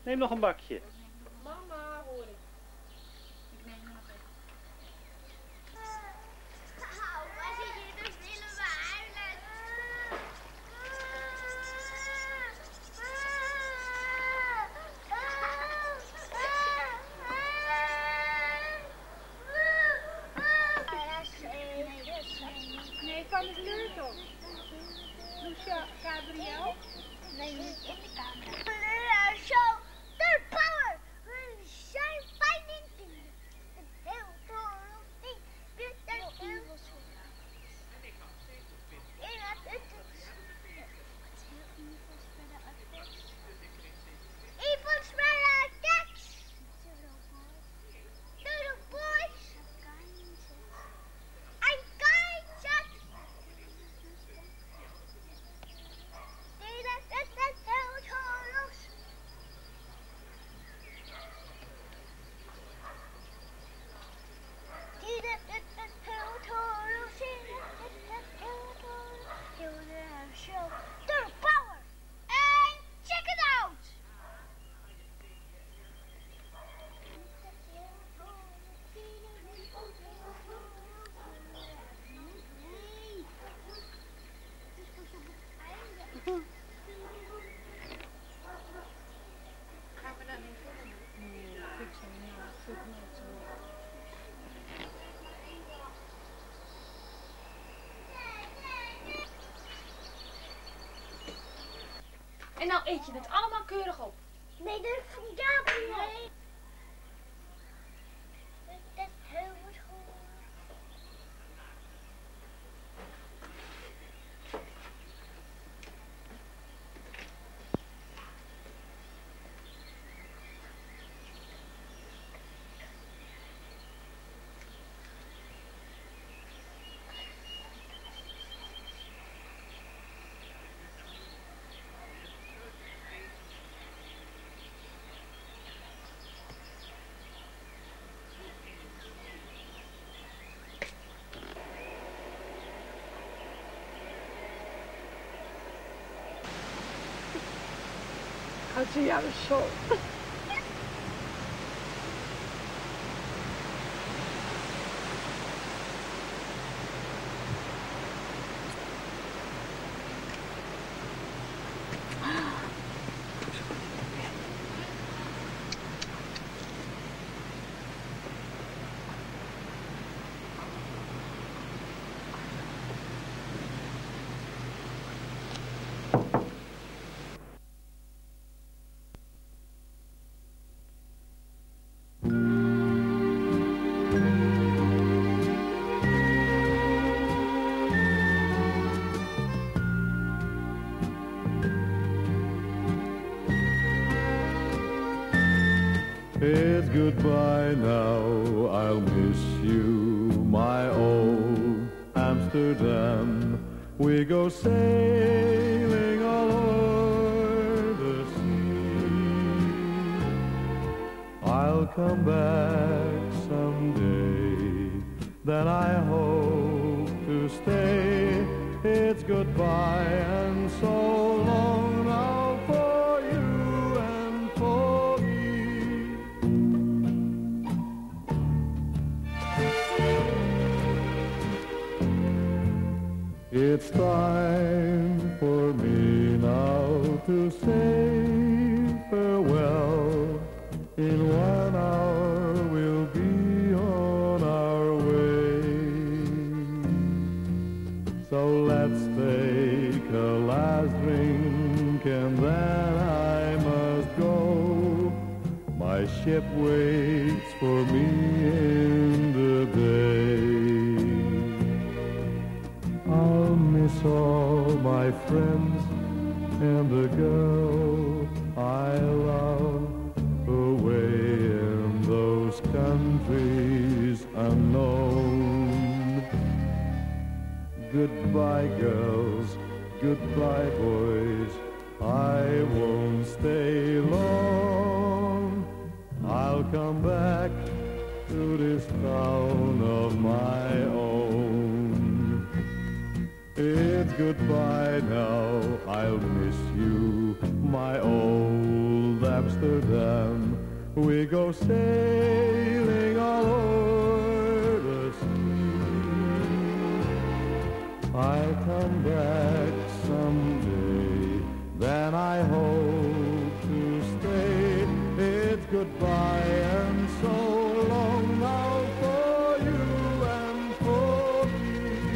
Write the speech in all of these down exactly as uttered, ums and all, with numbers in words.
Neem nog een bakje. Mama, hoor ik. Ik neem nog even. Nou, waar zit je dus willen we huilen? Nee, van de sleutel. Lucia, Gabriel? Nee, niet in de kamer. Kleur, show, third power. We zijn fighting team. Het heel toren ding. Dit is heel veel. In het uiterst. Evil spreader attacks. To the boys. I'm kind, chat. Dit is het heel toren. Dit is het heel toren. Dit is het heel toren. Heel de show. Third power. And check it out. Gaan we dan niet filmen? Nee, ik zo niet. Ik zoek nooit zo. En nou eet je het allemaal keurig op. Nee, dat is van Gabriel. Nee. Dat is heel goed. Gaat ze jou zo? It's goodbye now, I'll miss you, my old Amsterdam. We go sailing all over the sea. I'll come back someday, then I hope to stay. It's goodbye and so long now for you and for me. It's time for me now to say farewell. In one hour we'll be on our way. So let's take a last drink and then I must go. My ship waits for me in the bay. I'll miss all my friends and the girl I love away in those countries unknown. Goodbye girls, goodbye boys, I won't stay long. I'll come back to this town of my own. It's goodbye now, I'll miss you, my old Amsterdam. Amsterdam. We go sailing all over the sea. I'll come back someday, then I hope to stay. It's goodbye and so long now for you and for me.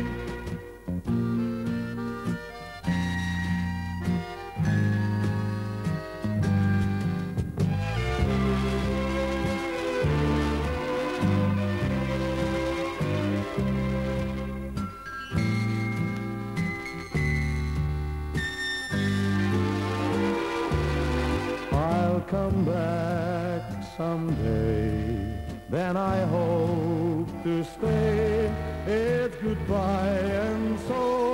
I'll come back someday, then I hope to stay. It's goodbye and so